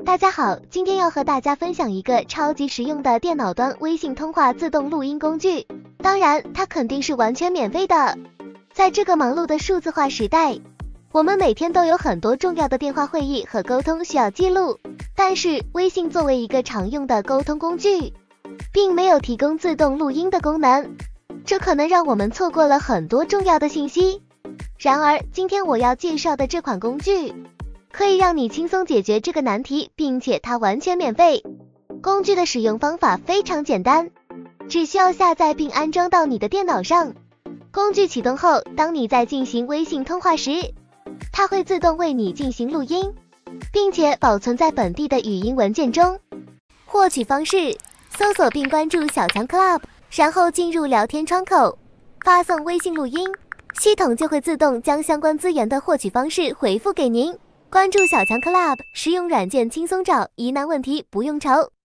大家好，今天要和大家分享一个超级实用的电脑端微信通话自动录音工具。当然，它肯定是完全免费的。在这个忙碌的数字化时代，我们每天都有很多重要的电话会议和沟通需要记录，但是微信作为一个常用的沟通工具，并没有提供自动录音的功能，这可能让我们错过了很多重要的信息。然而，今天我要介绍的这款工具，可以让你轻松解决这个难题，并且它完全免费。工具的使用方法非常简单，只需要下载并安装到你的电脑上。工具启动后，当你在进行微信通话时，它会自动为你进行录音，并且保存在本地的语音文件中。获取方式：搜索并关注小强 Club， 然后进入聊天窗口，发送微信录音，系统就会自动将相关资源的获取方式回复给您。关注小强 Club， 实用软件轻松找，疑难问题不用愁。